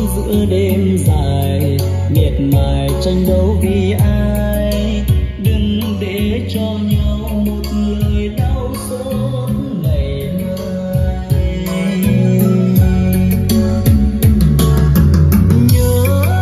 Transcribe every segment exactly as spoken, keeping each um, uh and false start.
giữa đêm dài miệt mài tranh đấu vì ai, đừng để cho nhau một lời đau xót ngày mai. Nhớ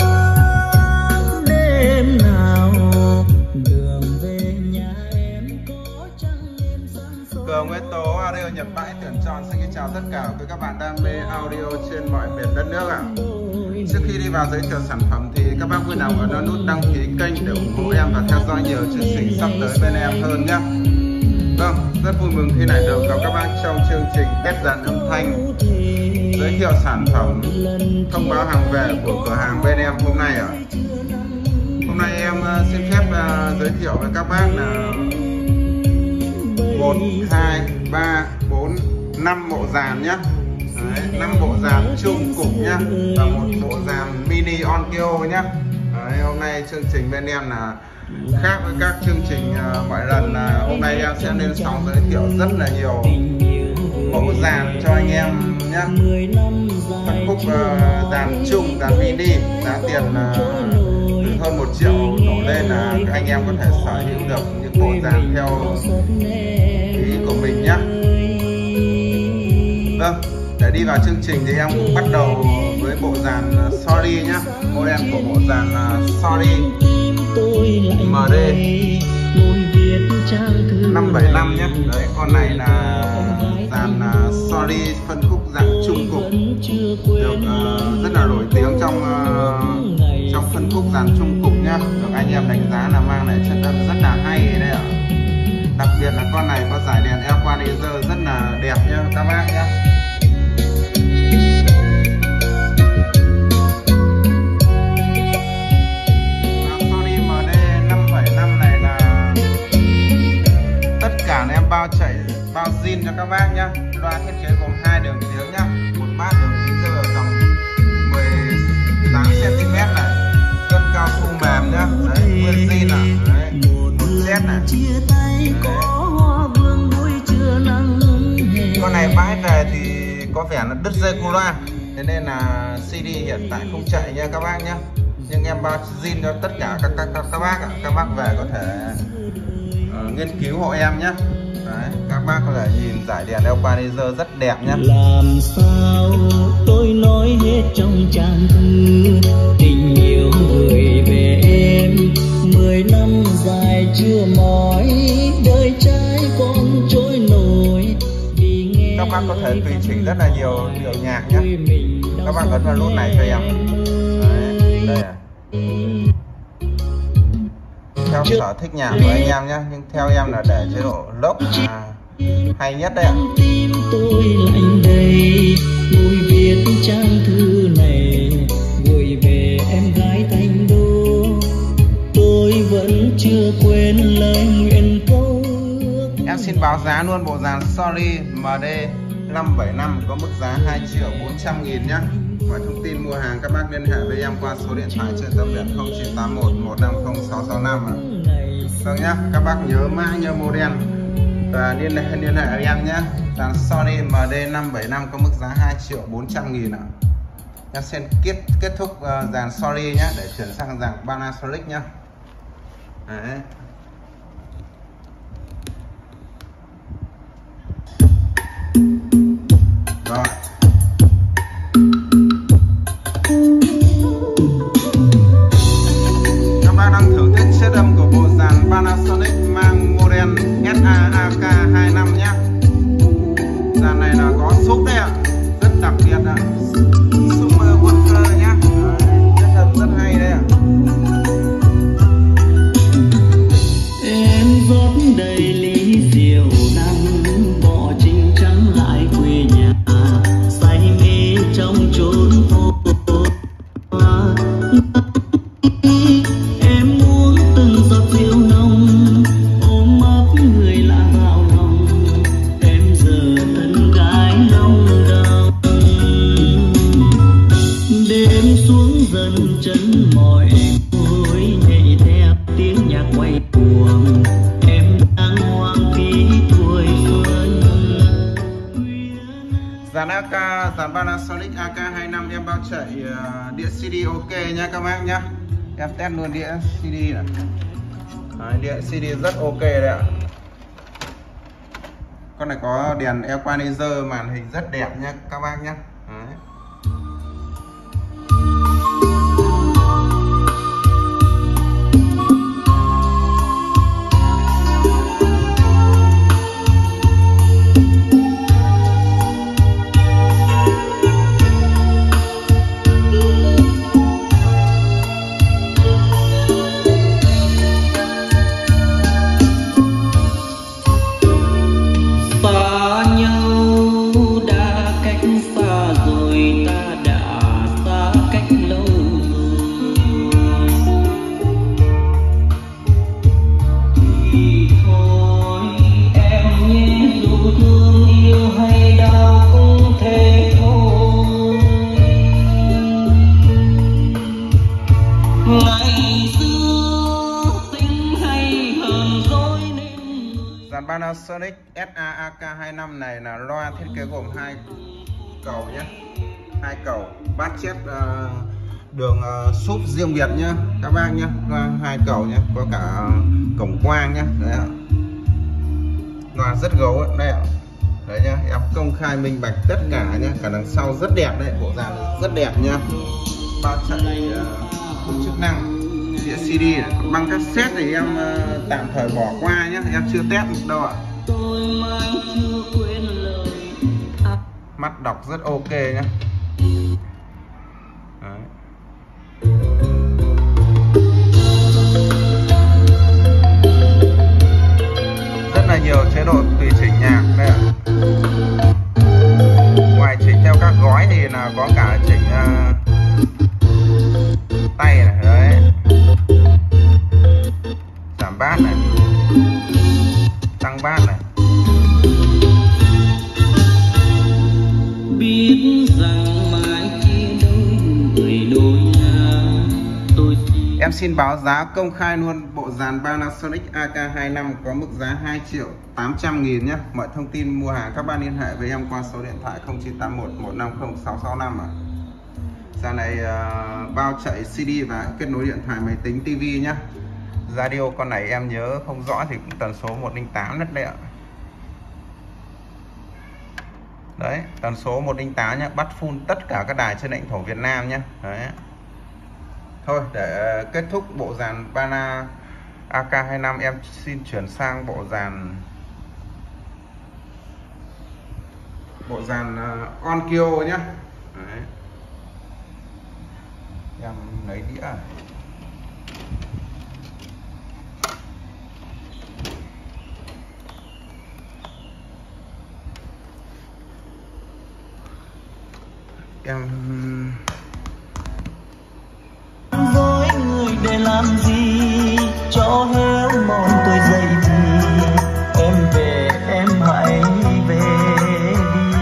đêm nào đường về nhà em có trăng em sáng soi. Cường Nguyễn Tố Audio Nhật Bãi tuyển chọn xin kính chào tất cả quý các bạn đam mê audio trên mọi miền đất nước ạ. Trước khi đi vào giới thiệu sản phẩm thì các bác vui lòng ấn nút đăng ký kênh để ủng hộ em và theo dõi nhiều chương trình sắp tới bên em hơn nhé. Vâng, rất vui mừng khi lại được gặp các bác trong chương trình ghép dàn âm thanh, giới thiệu sản phẩm, thông báo hàng về của cửa hàng bên em hôm nay ạ. Hôm nay em xin phép giới thiệu với các bác là một, hai, ba, bốn, năm bộ dàn nhé. năm bộ dàn chung cục nhá, và một bộ dàn mini Onkyo nhá. Đấy, hôm nay chương trình bên em là khác với các chương trình uh, mọi lần, là hôm nay em sẽ lên sóng giới thiệu rất là nhiều mẫu dàn cho anh em nhá. Phân khúc uh, dàn chung, dàn mini, giá tiền uh, từ hơn một triệu đổ lên là các anh em có thể sở hữu được những bộ dàn theo ý của mình nhá. Vâng, để đi vào chương trình thì em cũng bắt đầu với bộ dàn Sorry nhá. Model của bộ dàn Sorry em đê năm bảy năm nhé. Đấy, con này là dàn Sorry phân khúc dạng trung cục, được uh, rất là nổi tiếng trong uh, trong phân khúc dàn trung cục nhá. Được anh em đánh giá là mang lại chất âm rất là hay đấy ạ. Đặc biệt là con này có dải đèn equalizer rất là đẹp nhá các bác nhá. Em bao chạy bao zin cho các bác nhá. Loa thiết kế gồm hai đường tiếng nhá, một bát đường kính rơi ở tầm mười tám xăng ti mét này, cân cao su mềm nhá. Đấy, nguyên zin à. Đấy, một set này. Đấy. Con này bãi về thì có vẻ là đứt dây cu loa, thế nên là xê đê hiện tại không chạy nha các bác nhá. Nhưng em bao zin cho tất cả các các các, các bác ạ. Các bác về có thể uh, nghiên cứu hộ em nhé. Đấy, các bác có thể nhìn dải đèn equalizer rất đẹp nhé. Làm sao tôi nói hết trong trang thư tình yêu gửi về em, mười năm dài chưa mỏi đời trai con trôi nổi. Các bác có thể tùy chỉnh rất là nhiều điệu nhạc nhé. Các bác ấn vào nút này cho em. Đấy, đây à. Theo sở thích nhạc của anh em nhé, nhưng theo em là để chế độ lốc là hay nhất đấy ạ. Tim tôi lạnh đầy mùi viết trang thư này gửi về em gái Thành Đô. Tôi vẫn chưa quên lời nguyện câu. Em xin báo giá luôn bộ dàn Sorry em đê năm bảy năm có mức giá hai triệu bốn trăm nghìn nhé. Mọi thông tin mua hàng các bác liên hệ với em qua số điện thoại trên tấm biển không chín tám một một năm không sáu sáu năm ạ. Vâng nhá, các bác nhớ mã nhớ model và liên hệ liên hệ với em nhé. Dàn Sorry em đê năm bảy năm có mức giá hai triệu bốn trăm nghìn ạ. Em xin kết kết thúc uh, dàn Sorry nhé, để chuyển sang dàn Panasonic nhé. Đấy. Rồi. Các bác đang thưởng thức chất âm của bộ dàn Panasonic mang model ét a a ca hai năm nhé. Dàn này là có súp đấy ạ, rất đặc biệt ạ. Super Woofer nhá. Chất âm rất hay đấy ạ. Em rót đầy ly rượu đắng, bỏ trinh trắng lại quê nhà, say mê trong chốn phố. Em uống từng giọt rượu nồng, ôm ấp người lạ vào lòng. Em giờ thân gái nồng đau, đêm xuống dần chân mỏi gối, nhảy theo tiếng nhạc quay cuồng. Dàn a ca, dàn Panasonic a ca hai năm em bao chạy uh, đĩa xê đê ok nha các bác nhá. Em test luôn đĩa xê đê này. Đấy, đĩa xê đê rất ok đấy ạ. Con này có đèn equalizer, màn hình rất đẹp nha các bác nhé. Đấy. Dàn Panasonic ét a a ca hai năm này là loa thiết kế gồm hai cầu nhé, hai cầu bát chép uh, đường uh, súp riêng biệt nhá các bác nhé, loa hai cầu nhé, có cả cổng quang nhé, đấy ạ. Loa rất gấu ấy, đây ạ. Đấy nhá, em công khai minh bạch tất cả nhé, cả đằng sau rất đẹp đấy, bộ dàn rất đẹp nhá. Bao chạy uh, chức năng đĩa xê đê này. Băng cassette thì em uh, tạm thời bỏ qua nhé, em chưa test đâu ạ. Mắt đọc rất ok nhé. Đấy. Rất là nhiều chế độ tùy chỉnh nhạc đây ạ. Ngoài chỉnh theo các gói thì là có cả chỉnh uh, tay này, đấy, giảm bát này, tăng bát này. Biết rằng mai kia đôi người đôi nhau, tôi em xin báo giá công khai luôn. Bộ dàn Panasonic a ca hai năm có mức giá hai triệu tám trăm nghìn nhé. Mọi thông tin mua hàng các bạn liên hệ với em qua số điện thoại không chín tám một một năm không sáu sáu năm ạ. Dàn này uh, bao chạy xê đê và kết nối điện thoại, máy tính, tivi nhá. Radio con này em nhớ không rõ thì cũng tần số một không tám đất đấy ạ. Đấy, tần số một không tám nhá, bắt full tất cả các đài trên lãnh thổ Việt Nam nhá. Đấy. Thôi để kết thúc bộ dàn Pana a ca hai năm, em xin chuyển sang bộ dàn bộ dàn uh, Onkyo nhá. Đấy. Em lấy đĩa. Em dối người để làm gì, cho héo mòn tôi dậy thì em về, em hãy về đi.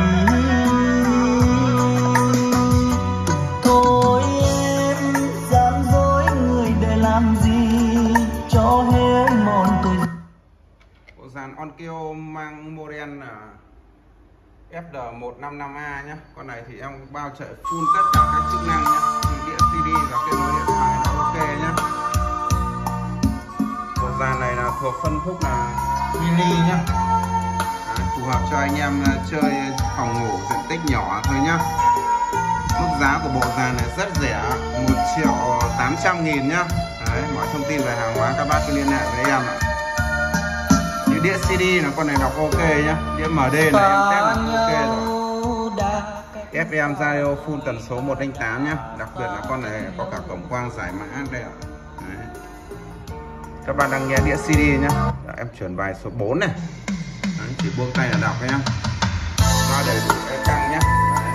Thôi em gian dối người để làm gì, cho héo mòn tôi. Bộ dàn Onkyo mang model là ép đê một năm năm A nhé. Con này thì em bao chạy full tất cả các chức năng nhé, đĩa xê đê và kết nối điện thoại là ok nhé. Bộ dàn này là thuộc phân khúc là mini nhé. Đấy, phù hợp cho anh em chơi phòng ngủ diện tích nhỏ thôi nhé. Mức giá của bộ dàn này rất rẻ, một triệu tám trăm nghìn nhé. Đấy, mọi thông tin về hàng hóa các bác cứ liên hệ với em ạ. Đĩa xê đê là con này đọc ok nhá, đĩa em đê này em test là ok rồi. ép em radio full tần số một không tám nhá, đặc biệt là con này có cả cổng quang giải mã đây ạ. Đấy. Các bạn đang nghe đĩa xê đê nhá. Đấy, em chuyển bài số bốn này. Đấy, chỉ buông tay là đọc nhá. Nó đầy đủ cái căng nhá.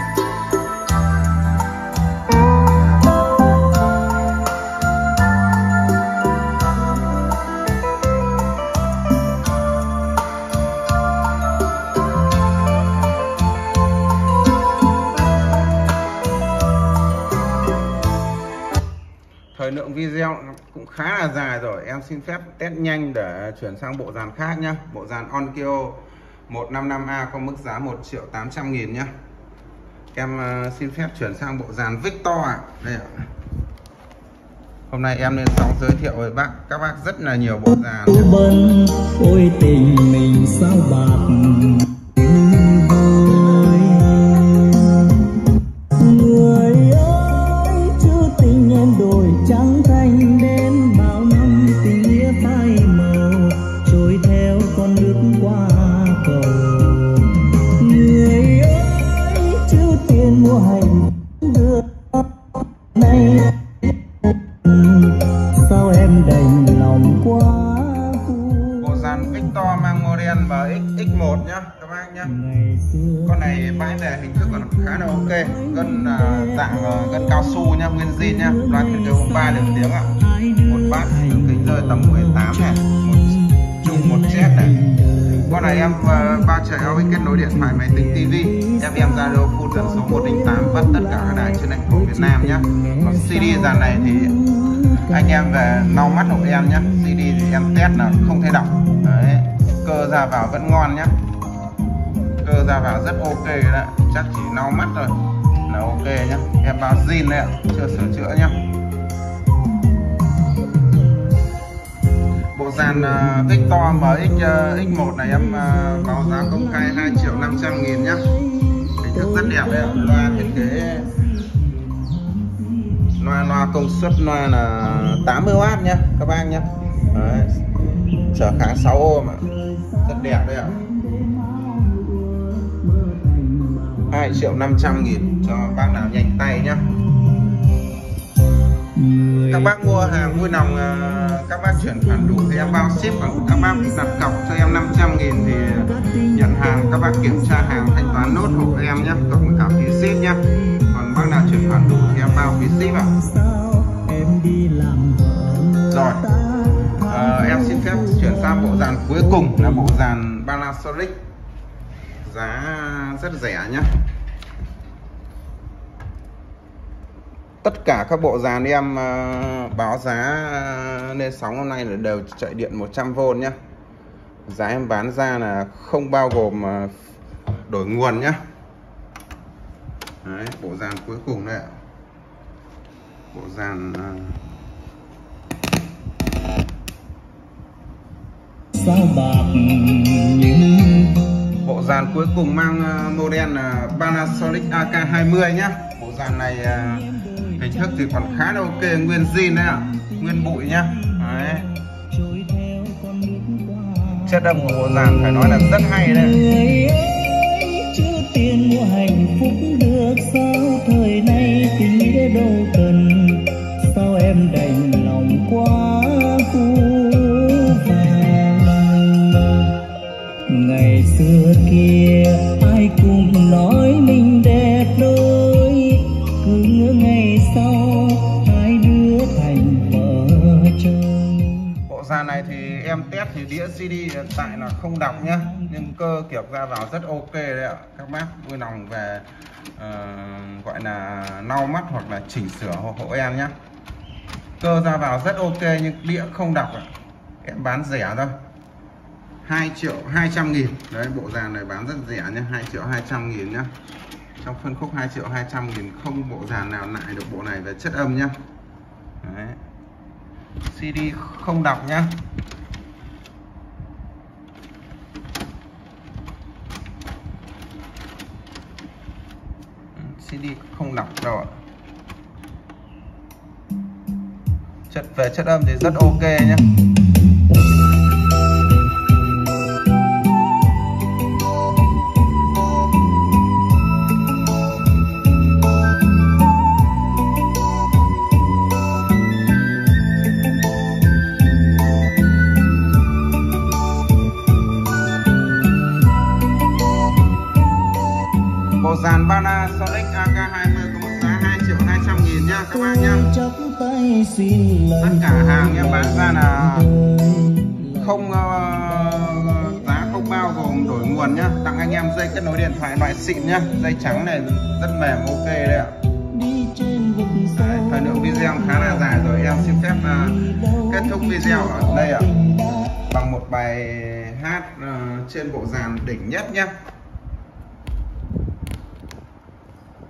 Thời lượng video cũng khá là dài rồi, em xin phép test nhanh để chuyển sang bộ dàn khác nhé. Bộ dàn Onkyo một năm năm A có mức giá một triệu tám trăm nghìn nhé. Em uh, xin phép chuyển sang bộ dàn Victor ạ. Đây ạ. Hôm nay em lên sóng giới thiệu với bác các bác rất là nhiều bộ dàn. Bân, ôi tình mình sao bạc người ơi, chứ tình em đổi trắng thanh đến bao năm tình nghĩa phai màu trôi theo con nước qua cầu. Người ơi, chứ tiền mua hành được này sao em đành lòng quá. Bộ dàn Victor mang model em ích ích một nhá các bác nhá. Con này bãi về hình thức còn khá là ok, gân uh, dạng uh, gân cao su nhá, nguyên zin nhá, loa thiết kế ba điểm tiếng ạ. Một bát kính rơi tầm mười tám này, một chung một jet này. Con này em uh, bao chạy áo kết nối điện thoại, máy tính, tivi, ép em radio full tần số một không tám, bắt tất cả các đài trên thành phố Việt Nam nhá. Còn xê đê dàn này thì anh em về lau mắt hộ em nhá. xê đê thì em test là không thấy đọc. Đấy, cơ ra vào vẫn ngon nhá, cơ ra vào rất ok đấy, chắc chỉ lau mắt thôi là ok nhá. Em bao zin đấy ạ, chưa sửa chữa nhá. Bộ dàn uh, Victor em ích uh, một này em uh, báo giá công khai hai triệu năm trăm nghìn nhá. Hình thức rất đẹp đấy ạ. Loa thiết kế loa loa công suất loa là tám mươi oát nhá các bác nhá. Đấy, trở kháng sáu ôm ạ, rất đẹp đấy ạ. hai triệu năm trăm nghìn cho bác nào nhanh tay nhá. Các bác mua hàng vui lòng các bác chuyển khoản đủ thì em bao ship, còn các bác đặt cọc cho em năm trăm nghìn thì nhận hàng các bác kiểm tra hàng thanh toán nốt hộ em nhé, cộng cả phí ship nhé. Còn bác nào chuyển khoản đủ thì em bao phí ship ạ. Rồi à, em xin phép chuyển sang bộ dàn cuối cùng là bộ dàn Panasonic, giá rất rẻ nhé. Tất cả các bộ dàn em uh, báo giá uh, lên sóng hôm nay là đều chạy điện một trăm vôn nhé. Giá em bán ra là không bao gồm uh, đổi nguồn nhé. Đấy, bộ dàn cuối cùng đây ạ. Bộ dàn uh... sao bạc bộ dàn cuối cùng mang uh, model là Panasonic A K hai mươi nhé. Bộ dàn này uh, hình thức thì còn khá là ok, nguyên zin đấy ạ, nguyên bụi nhá. Đấy, chất âm của bộ dàn phải nói là rất hay đấy. Chứ tiền mua hạnh phúc được sao thời nay tình nghĩa đâu cần, sao em đành lòng quá phũ vàng. Ngày xưa kia ai cũng nói mình đẹp đôi, cứ ngỡ ngày sau hai đứa thành vợ chồng. Bộ dàn này thì em test thì đĩa xê đê hiện tại là không đọc nhá, nhưng cơ kiểu ra vào rất ok đấy ạ. Các bác vui lòng về uh, gọi là lau mắt hoặc là chỉnh sửa hộ, hộ em nhá. Cơ ra vào rất ok nhưng đĩa không đọc ạ. Em bán rẻ thôi, hai triệu hai trăm nghìn. Đấy, bộ dàn này bán rất rẻ nhá, hai triệu hai trăm nghìn nhá. Trong phân khúc hai triệu hai trăm nghìn không bộ dàn nào lại được bộ này về chất âm nhá. Đấy, xê đê không đọc nhá. xê đê không đọc đâu ạ. Chất về chất âm thì rất ok nhá. Bộ dàn Panasonic A K hai mươi có một giá hai triệu hai trăm nghìn nha các bác nhá. Tất cả hàng em bán ra là không uh, giá không bao gồm đổi nguồn nhá. Tặng anh em dây kết nối điện thoại loại xịn nhá, dây trắng này rất mềm ok đấy ạ. Đấy, thời lượng video khá là dài rồi, em xin phép uh, kết thúc video ở đây ạ, bằng một bài hát uh, trên bộ dàn đỉnh nhất nhá.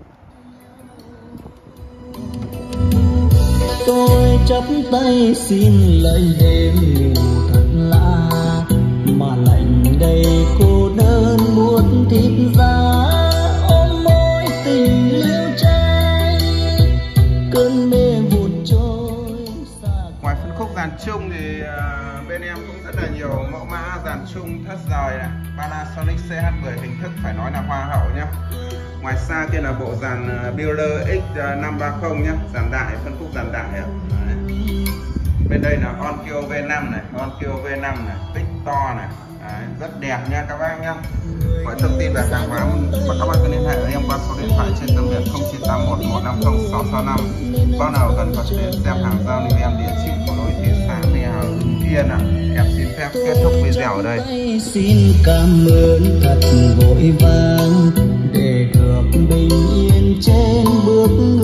tôi chắp tay xin lời đêm ngủ thật lạ, mà lạnh đầy cô đơn buốt thịt giá, ôm môi tình liêu trai cơn mê vụt trôi xa. Ngoài phân khúc dàn chung thì uh, bên em cũng rất là nhiều mẫu mã dàn chung thất rời này, Panasonic C H mười hình thức phải nói là hoa hậu nhé. Ngoài xa kia là bộ dàn uh, Builder X năm ba không nhé, dàn đại, phân khúc dàn đại ạ. Bên đây là Onkyo V năm này, Onkyo V năm này, Victor này. Đấy, rất đẹp nha các bác nhá. Mọi thông tin về hàng hóa mà các bác cứ liên hệ với em qua số điện thoại trên tầm điện không chín tám một một năm không sáu sáu năm. Bác nào cần vật đến xem hàng giao lưu em địa chỉ của lối thị xã Mèo Hưng Yên ạ. Em xin phép kết thúc video ở đây. Xin cảm ơn thật vội vàng để được bình yên trên bước